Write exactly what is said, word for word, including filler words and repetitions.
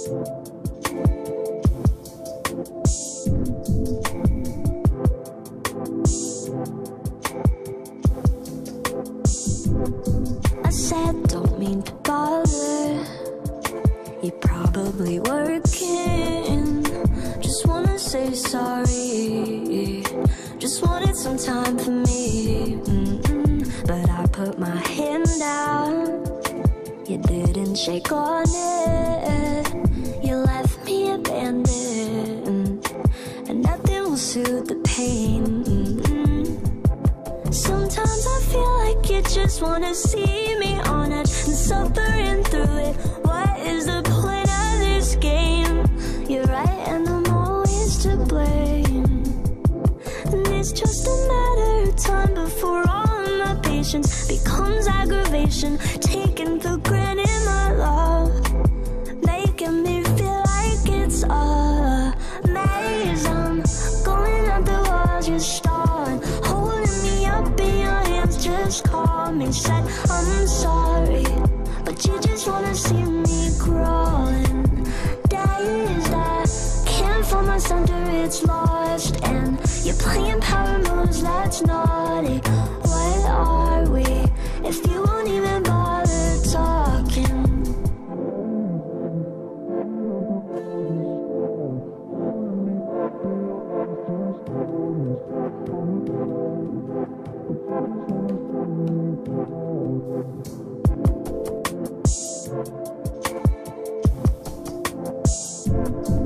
I said don't mean to bother. You're probably working. Just wanna say sorry. Just wanted some time for me. Mm-mm. But I put my hand down. You didn't shake on it. You left me abandoned, and nothing will soothe the pain. Mm-mm. Sometimes I feel like you just wanna see me on edge and suffering through it. What is the point of this game? You're right and I'm always to blame. And it's just a matter of time before all of my patience becomes aggravation. Taking for granted my love, making me feel like it's a maze. I'm going up the walls you're stalling, holding me up in your hands. Just call me, said I'm sorry, but you just wanna see me crawling. Days that can't find my center, it's lost, and you're playing power moves, that's naughty. What are we if you won't even bother talking? Thank you.